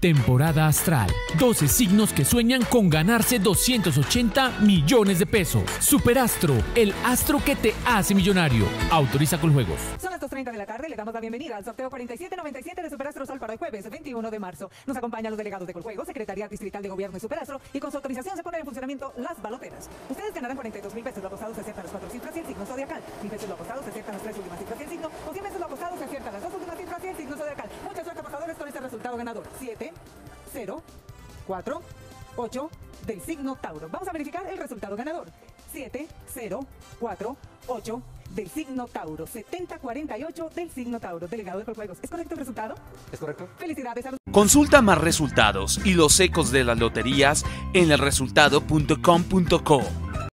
Temporada astral. 12 signos que sueñan con ganarse 280 millones de pesos. Superastro, el astro que te hace millonario. Autoriza con juegos. Son las 2:30 de la tarde. Le damos la bienvenida al sorteo 4797 de Superastro Sol para el jueves 21 de marzo. Nos acompañan los delegados de Coljuegos, Secretaría Distrital de Gobierno y Superastro, y con su autorización se ponen en funcionamiento las baloteras. Ustedes ganarán 42,000 pesos. Lo apostado se aciertan las 4 cifras y el signo zodiacal. 1,000 pesos lo apostado se aciertan las 3 últimas cifras y el signo. O 100 pesos lo apostado se aciertan las 2 últimas cifras y el signo zodiacal. Mucha suerte, apostadores, con este resultado ganador. 7, 0, 4, 8 del signo Tauro. Vamos a verificar el resultado ganador. 7, 0, 4, 8 del signo Tauro. 7048 del signo Tauro. Delegado de Coljuegos, ¿es correcto el resultado? ¿Es correcto? Felicidades a los... Consulta más resultados y los ecos de las loterías en elresultado.com.co.